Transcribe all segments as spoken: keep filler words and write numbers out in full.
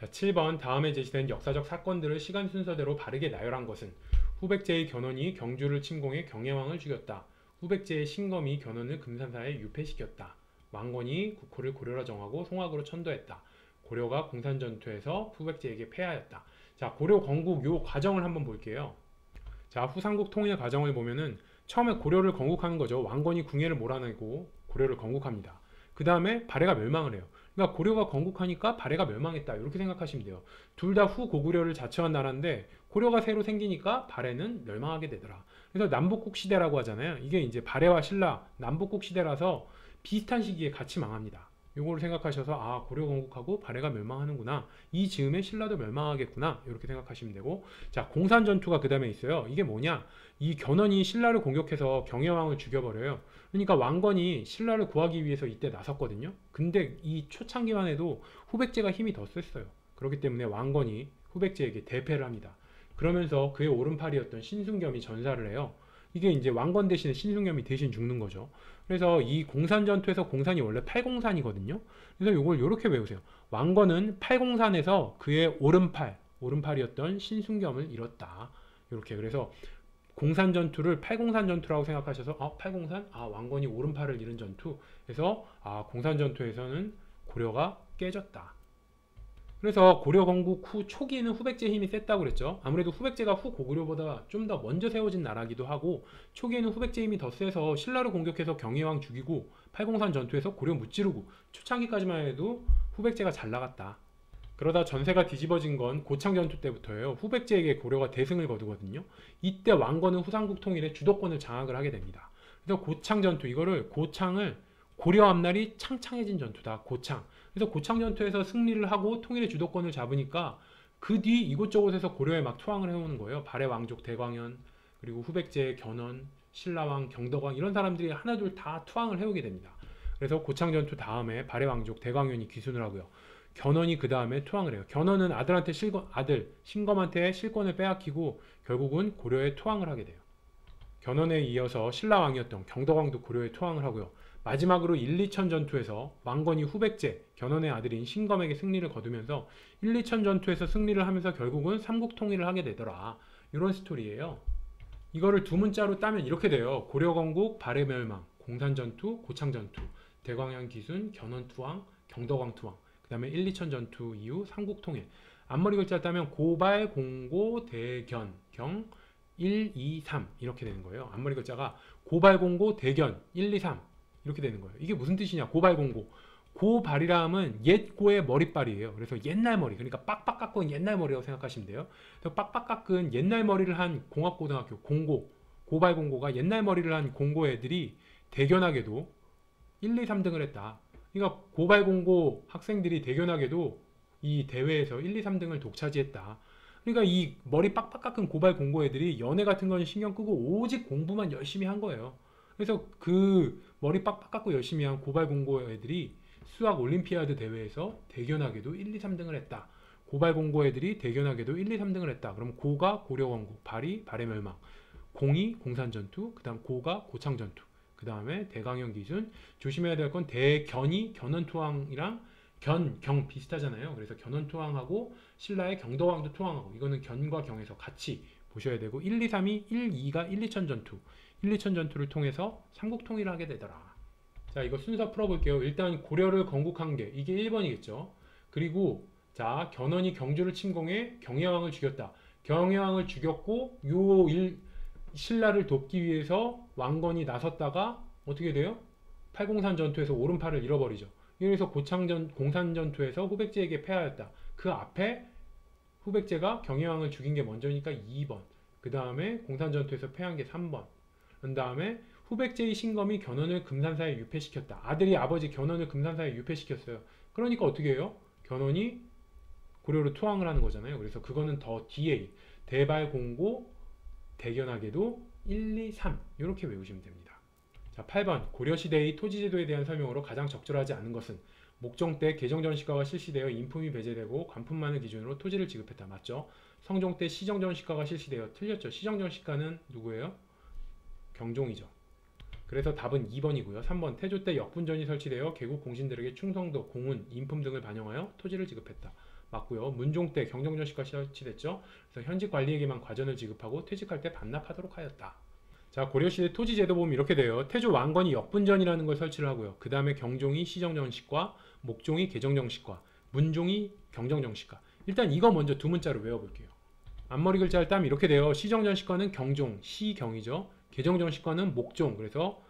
자, 칠 번 다음에 제시된 역사적 사건들을 시간 순서대로 바르게 나열한 것은 후백제의 견훤이 경주를 침공해 경혜왕을 죽였다. 후백제의 신검이 견훤을 금산사에 유폐시켰다. 왕건이 국호를 고려라 정하고 송악으로 천도했다. 고려가 공산전투에서 후백제에게 패하였다. 자, 고려 건국 요 과정을 한번 볼게요. 자, 후삼국 통일 과정을 보면은 처음에 고려를 건국하는 거죠. 왕건이 궁예를 몰아내고 고려를 건국합니다. 그 다음에 발해가 멸망을 해요. 그러니까 고려가 건국하니까 발해가 멸망했다. 이렇게 생각하시면 돼요. 둘 다 후고구려를 자처한 나라인데 고려가 새로 생기니까 발해는 멸망하게 되더라. 그래서 남북국 시대라고 하잖아요. 이게 이제 발해와 신라 남북국 시대라서 비슷한 시기에 같이 망합니다. 요거를 생각하셔서 아, 고려 건국하고 발해가 멸망하는구나, 이 즈음에 신라도 멸망하겠구나, 이렇게 생각하시면 되고, 자, 공산전투가 그 다음에 있어요. 이게 뭐냐, 이 견훤이 신라를 공격해서 경혜왕을 죽여버려요. 그러니까 왕건이 신라를 구하기 위해서 이때 나섰거든요. 근데 이 초창기만 해도 후백제가 힘이 더 셌어요. 그렇기 때문에 왕건이 후백제에게 대패를 합니다. 그러면서 그의 오른팔이었던 신순겸이 전사를 해요. 이게 이제 왕건 대신에 신순겸이 대신 죽는 거죠. 그래서 이 공산전투에서 공산이 원래 팔공산이거든요. 그래서 이걸 이렇게 외우세요. 왕건은 팔공산에서 그의 오른팔, 오른팔이었던 신순겸을 잃었다. 이렇게. 그래서 공산전투를 팔공산전투라고 생각하셔서 아, 팔공산? 아, 왕건이 오른팔을 잃은 전투. 그래서 아, 공산전투에서는 고려가 깨졌다. 그래서 고려 건국 후 초기에는 후백제 힘이 셌다고 그랬죠. 아무래도 후백제가 후 고구려보다 좀 더 먼저 세워진 나라기도 하고, 초기에는 후백제 힘이 더 세서 신라를 공격해서 경혜왕 죽이고 팔공산 전투에서 고려 무찌르고, 초창기까지만 해도 후백제가 잘 나갔다. 그러다 전세가 뒤집어진 건 고창 전투 때부터예요. 후백제에게 고려가 대승을 거두거든요. 이때 왕건은 후삼국 통일의 주도권을 장악을 하게 됩니다. 그래서 고창 전투, 이거를 고창을 고려 앞날이 창창해진 전투다. 고창. 그래서 고창 전투에서 승리를 하고 통일의 주도권을 잡으니까 그 뒤 이곳저곳에서 고려에 막 투항을 해오는 거예요. 발해 왕족 대광현, 그리고 후백제 견훤, 신라왕, 경덕왕, 이런 사람들이 하나둘 다 투항을 해오게 됩니다. 그래서 고창 전투 다음에 발해 왕족 대광현이 귀순을 하고요. 견훤이 그 다음에 투항을 해요. 견훤은 아들한테 실권, 아들 신검한테 실권을 빼앗기고 결국은 고려에 투항을 하게 돼요. 견훤에 이어서 신라왕이었던 경덕왕도 고려에 투항을 하고요. 마지막으로 일, 이천 전투에서 왕건이 후백제, 견훤의 아들인 신검에게 승리를 거두면서 일, 이천 전투에서 승리를 하면서 결국은 삼국 통일을 하게 되더라. 이런 스토리예요. 이거를 두 문자로 따면 이렇게 돼요. 고려건국, 발해멸망, 공산전투, 고창전투, 대광양 기순, 견훤 투항, 경덕왕 투항, 그 다음에 일, 이천 전투 이후 삼국 통일. 앞머리 글자 따면 고발, 공고, 대견, 경, 일, 이, 삼 이렇게 되는 거예요. 앞머리 글자가 고발, 공고, 대견, 일, 이, 삼 이렇게 되는 거예요. 이게 무슨 뜻이냐? 고발공고. 고발이라면 옛 고의 머리빨이에요. 그래서 옛날 머리, 그러니까 빡빡 깎은 옛날 머리라고 생각하시면 돼요. 그래서 빡빡 깎은 옛날 머리를 한 공학고등학교 공고, 고발공고가 옛날 머리를 한 공고 애들이 대견하게도 일, 이, 삼 등을 했다. 그러니까 고발공고 학생들이 대견하게도 이 대회에서 일, 이, 삼 등을 독차지했다. 그러니까 이 머리 빡빡 깎은 고발공고 애들이 연애 같은 건 신경 끄고 오직 공부만 열심히 한 거예요. 그래서 그 머리 빡빡 깎고 열심히 한 고발공고 애들이 수학 올림피아드 대회에서 대견하게도 일, 이, 삼 등을 했다. 고발공고 애들이 대견하게도 일, 이, 삼 등을 했다. 그럼 고가 고려건국, 발이 발해멸망, 공이 공산전투, 그 다음 고가 고창전투, 그 다음에 대강현 기순. 조심해야 될 건 대견이 견훤투항이랑 견, 경 비슷하잖아요. 그래서 견훤투항하고 신라의 경덕왕도 투항하고, 이거는 견과 경에서 같이 보셔야 되고, 일, 이, 삼이 일, 이가 일, 이천 전투, 일, 이천 전투를 통해서 삼국 통일을 하게 되더라. 자, 이거 순서 풀어볼게요. 일단 고려를 건국한 게 이게 일 번이겠죠. 그리고 자, 견훤이 경주를 침공해 경혜왕을 죽였다. 경혜왕을 죽였고 요 일, 신라를 돕기 위해서 왕건이 나섰다가 어떻게 돼요? 팔공산 전투에서 오른팔을 잃어버리죠. 그래서 고창전 공산전투에서 후백제에게 패하였다. 그 앞에 후백제가 경혜왕을 죽인 게 먼저니까 이 번. 그 다음에 공산전투에서 패한 게 삼 번. 그 다음에 후백제의 신검이 견훤을 금산사에 유폐시켰다. 아들이 아버지 견훤을 금산사에 유폐시켰어요. 그러니까 어떻게 해요? 견훤이 고려로 투항을 하는 거잖아요. 그래서 그거는 더 뒤에 대발공고, 대견하게도 일, 이, 삼 이렇게 외우시면 됩니다. 자, 팔 번 고려시대의 토지제도에 대한 설명으로 가장 적절하지 않은 것은 목종 때 개정전시가가 실시되어 인품이 배제되고 관품만을 기준으로 토지를 지급했다. 맞죠? 성종 때 시정전시가가 실시되어 틀렸죠. 시정전시가는 누구예요? 경종이죠. 그래서 답은 이 번이고요. 삼 번 태조 때 역분전이 설치되어 개국 공신들에게 충성도, 공운, 인품 등을 반영하여 토지를 지급했다. 맞고요. 문종 때 경정전시가 설치됐죠. 그래서 현직 관리에게만 과전을 지급하고 퇴직할 때 반납하도록 하였다. 자, 고려시대 토지제도 보면 이렇게 돼요. 태조 왕건이 역분전이라는 걸 설치를 하고요. 그 다음에 경종이 시정정식과, 목종이 개정정식과, 문종이 경정정식과. 일단 이거 먼저 두 문자로 외워볼게요. 앞머리 글자를 따면 이렇게 돼요. 시정전식과는 경종, 시경이죠. 개정정식과는 목종, 그래서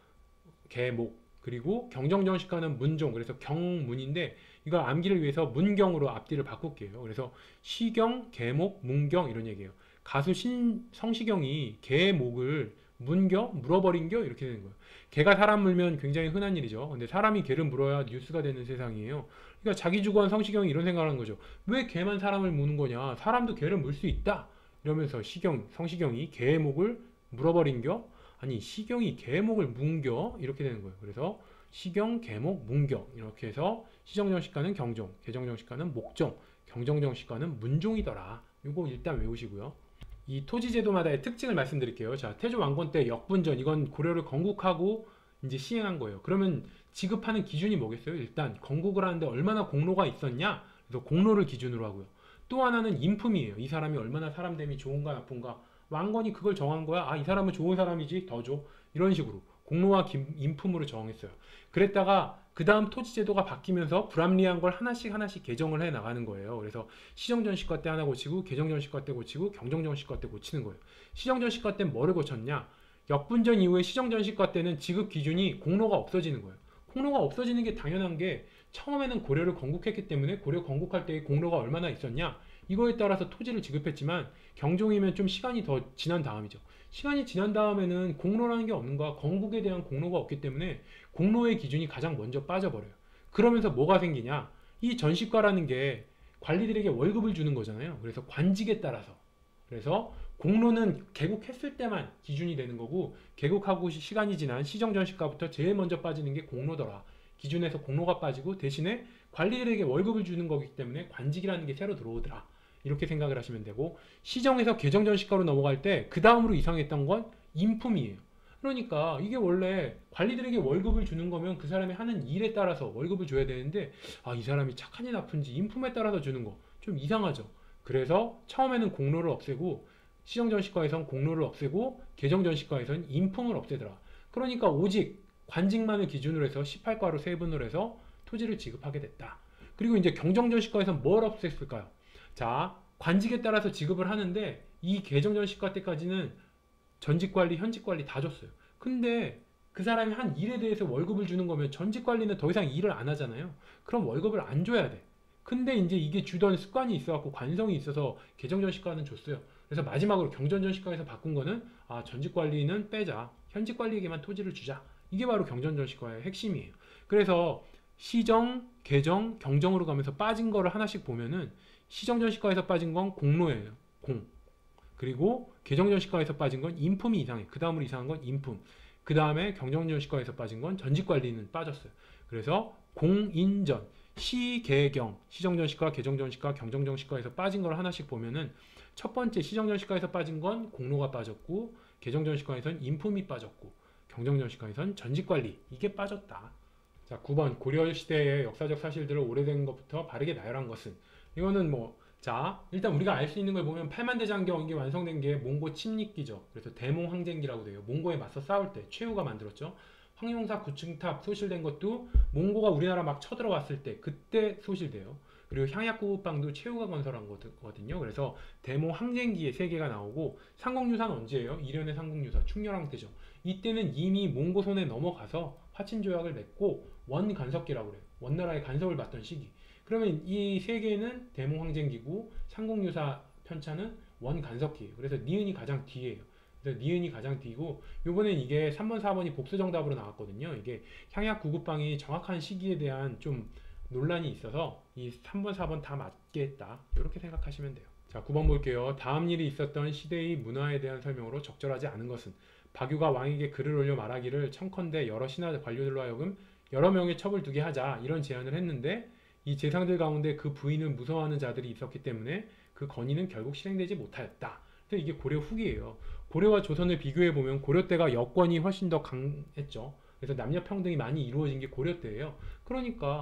개목. 그리고 경정정식과는 문종, 그래서 경문인데 이거 암기를 위해서 문경으로 앞뒤를 바꿀게요. 그래서 시경, 개목, 문경 이런 얘기예요. 가수 신, 성시경이 개목을 문겨? 물어버린겨? 이렇게 되는 거예요. 개가 사람 물면 굉장히 흔한 일이죠. 근데 사람이 개를 물어야 뉴스가 되는 세상이에요. 그러니까 자기 주관 성시경이 이런 생각을 하는 거죠. 왜 개만 사람을 무는 거냐? 사람도 개를 물 수 있다. 이러면서 시경, 성시경이 개의 목을 물어버린겨? 아니 시경이 개목을 뭉겨? 이렇게 되는 거예요. 그래서 시경, 개목, 문경 이렇게 해서 시정정식과는 경종, 개정정식과는 목종, 경정정식과는 문종이더라. 이거 일단 외우시고요. 이 토지제도마다의 특징을 말씀드릴게요. 자, 태조 왕건 때 역분전, 이건 고려를 건국하고 이제 시행한 거예요. 그러면 지급하는 기준이 뭐겠어요? 일단 건국을 하는데 얼마나 공로가 있었냐? 그래서 공로를 기준으로 하고요. 또 하나는 인품이에요. 이 사람이 얼마나 사람됨이 좋은가 나쁜가. 왕건이 그걸 정한 거야. 아, 이 사람은 좋은 사람이지, 더 줘. 이런 식으로 공로와 인품으로 정했어요. 그랬다가 그 다음 토지제도가 바뀌면서 불합리한 걸 하나씩 하나씩 개정을 해 나가는 거예요. 그래서 시정전식과 때 하나 고치고, 개정전식과 때 고치고, 경정전식과 때 고치는 거예요. 시정전식과 때는 뭐를 고쳤냐? 역분전 이후에 시정전식과 때는 지급 기준이 공로가 없어지는 거예요. 공로가 없어지는 게 당연한 게, 처음에는 고려를 건국했기 때문에 고려 건국할 때의 공로가 얼마나 있었냐? 이거에 따라서 토지를 지급했지만 경종이면 좀 시간이 더 지난 다음이죠. 시간이 지난 다음에는 공로라는 게 없는 거야. 건국에 대한 공로가 없기 때문에 공로의 기준이 가장 먼저 빠져버려요. 그러면서 뭐가 생기냐? 이 전시과라는 게 관리들에게 월급을 주는 거잖아요. 그래서 관직에 따라서. 그래서 공로는 개국했을 때만 기준이 되는 거고, 개국하고 시간이 지난 시정전시과부터 제일 먼저 빠지는 게 공로더라. 기준에서 공로가 빠지고 대신에 관리들에게 월급을 주는 거기 때문에 관직이라는 게 새로 들어오더라. 이렇게 생각을 하시면 되고, 시정에서 개정전시과로 넘어갈 때 그 다음으로 이상했던 건 인품이에요. 그러니까 이게 원래 관리들에게 월급을 주는 거면 그 사람이 하는 일에 따라서 월급을 줘야 되는데, 아, 이 사람이 착한지 나쁜지 인품에 따라서 주는 거 좀 이상하죠. 그래서 처음에는 공로를 없애고, 시정전시과에선 공로를 없애고, 개정전시과에선 인품을 없애더라. 그러니까 오직 관직만을 기준으로 해서 십팔 과로 세분을 해서 토지를 지급하게 됐다. 그리고 이제 경정전시과에선 뭘 없앴을까요? 자, 관직에 따라서 지급을 하는데 이 개정전시과 때까지는 전직관리, 현직관리 다 줬어요. 근데 그 사람이 한 일에 대해서 월급을 주는 거면 전직관리는 더 이상 일을 안 하잖아요. 그럼 월급을 안 줘야 돼. 근데 이제 이게 주던 습관이 있어갖고 관성이 있어서 개정전시과는 줬어요. 그래서 마지막으로 경전전시과에서 바꾼 거는, 아, 전직관리는 빼자. 현직관리에게만 토지를 주자. 이게 바로 경전전시과의 핵심이에요. 그래서 시정, 개정, 경정으로 가면서 빠진 거를 하나씩 보면은, 시정전시과에서 빠진 건 공로예요. 공. 그리고 개정전시과에서 빠진 건 인품이 이상해. 그 다음으로 이상한 건 인품. 그 다음에 경정전시과에서 빠진 건 전직관리는 빠졌어요. 그래서 공인전, 시개경, 시정전시과, 개정전시과, 경정전시과에서 빠진 걸 하나씩 보면은, 첫 번째 시정전시과에서 빠진 건 공로가 빠졌고, 개정전시과에선 인품이 빠졌고, 경정전시과에선 전직관리, 이게 빠졌다. 자, 구 번 고려시대의 역사적 사실들을 오래된 것부터 바르게 나열한 것은, 이거는 뭐, 자, 일단 우리가 알 수 있는 걸 보면 팔만대장경, 이게 완성된 게 몽고 침략기죠. 그래서 대몽항쟁기라고 돼요. 몽고에 맞서 싸울 때 최후가 만들었죠. 황룡사 구층탑 소실된 것도 몽고가 우리나라 막 쳐들어왔을 때, 그때 소실돼요. 그리고 향약구방도 최후가 건설한 거거든요. 그래서 대몽항쟁기에 세 개가 나오고, 상국유사는 언제예요? 이련의 상국유사, 충렬왕 때죠. 이때는 이미 몽고 손에 넘어가서 화친조약을 맺고 원간섭기라고 그래요. 원나라의 간섭을 받던 시기. 그러면 이 세 개는 대몽항쟁기고, 상국유사 편차는 원간섭기예요. 그래서 니은이 가장 뒤에요. 그래서 니은이 가장 뒤고, 요번엔 이게 삼 번, 사 번이 복수정답으로 나왔거든요. 이게 향약구급방이 정확한 시기에 대한 좀 논란이 있어서 이 삼 번, 사 번 다 맞겠다. 이렇게 생각하시면 돼요. 자, 구 번 볼게요. 다음 일이 있었던 시대의 문화에 대한 설명으로 적절하지 않은 것은, 박유가 왕에게 글을 올려 말하기를 청컨대 여러 신하 관료들로 하여금 여러 명의 첩을 두게 하자, 이런 제안을 했는데, 이 재상들 가운데 그 부인을 무서워하는 자들이 있었기 때문에 그 건의는 결국 실행되지 못하였다. 그래서 이게 고려 후기예요. 고려와 조선을 비교해보면 고려 때가 여권이 훨씬 더 강했죠. 그래서 남녀 평등이 많이 이루어진 게 고려 때예요. 그러니까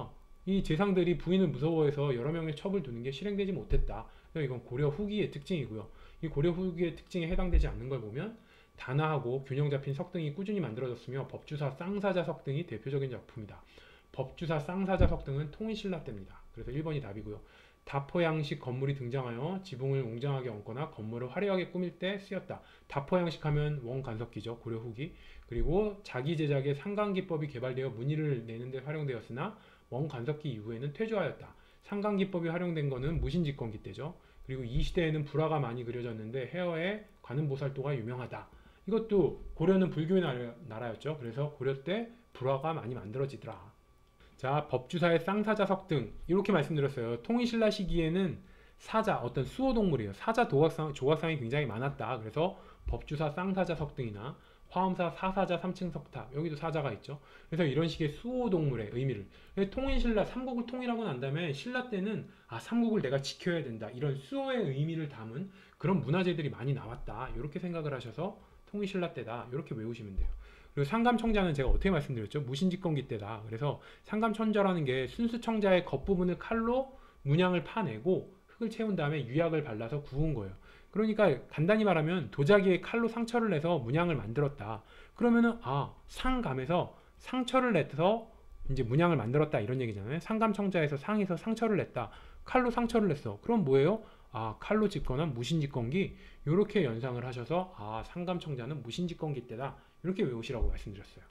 이 재상들이 부인을 무서워해서 여러 명의 첩을 두는 게 실행되지 못했다. 그래서 이건 고려 후기의 특징이고요. 이 고려 후기의 특징에 해당되지 않는 걸 보면 단아하고 균형 잡힌 석등이 꾸준히 만들어졌으며 법주사 쌍사자 석등이 대표적인 작품이다. 법주사 쌍사자 석등은 통일신라 때입니다. 그래서 일 번이 답이고요. 다포 양식 건물이 등장하여 지붕을 웅장하게 얹거나 건물을 화려하게 꾸밀 때 쓰였다. 다포 양식 하면 원간석기죠. 고려 후기. 그리고 자기 제작의 상강기법이 개발되어 문의를 내는 데 활용되었으나 원간석기 이후에는 퇴조하였다. 상강기법이 활용된 것은 무신집권기 때죠. 그리고 이 시대에는 불화가 많이 그려졌는데 헤어의 관음보살도가 유명하다. 이것도 고려는 불교의 나라, 나라였죠. 그래서 고려 때 불화가 많이 만들어지더라. 자, 법주사의 쌍사자 석등 이렇게 말씀드렸어요. 통일신라 시기에는 사자, 어떤 수호동물이에요. 사자 도각상, 조각상이 굉장히 많았다. 그래서 법주사 쌍사자 석등이나 화엄사 사사자 삼층 석탑, 여기도 사자가 있죠. 그래서 이런 식의 수호동물의 의미를, 통일신라 삼국을 통일하고 난 다음에 신라 때는 아 삼국을 내가 지켜야 된다, 이런 수호의 의미를 담은 그런 문화재들이 많이 나왔다, 이렇게 생각을 하셔서 통일신라 때다, 이렇게 외우시면 돼요. 그리고 상감청자는 제가 어떻게 말씀드렸죠? 무신집권기 때다. 그래서 상감청자라는 게 순수청자의 겉부분을 칼로 문양을 파내고 흙을 채운 다음에 유약을 발라서 구운 거예요. 그러니까 간단히 말하면 도자기에 칼로 상처를 내서 문양을 만들었다. 그러면은 아 상감에서 상처를 내서 이제 문양을 만들었다, 이런 얘기잖아요. 상감청자에서 상에서 상처를 냈다. 칼로 상처를 냈어. 그럼 뭐예요? 아 칼로 집권한 무신집권기, 이렇게 연상을 하셔서 아 상감청자는 무신집권기 때다, 이렇게 외우시라고 말씀드렸어요.